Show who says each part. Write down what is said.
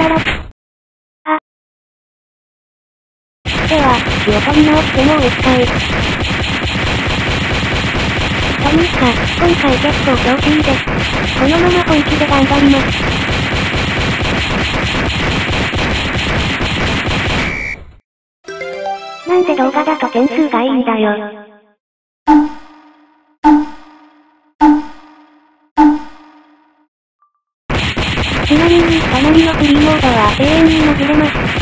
Speaker 1: らら。あ。では、気を取り直してもう一回。というか、今回結構調子いいです。このまま本気で頑張ります。なんで動画だと点数がいいんだよ。ちなみに、隣のフリーモードは永遠に潜れます。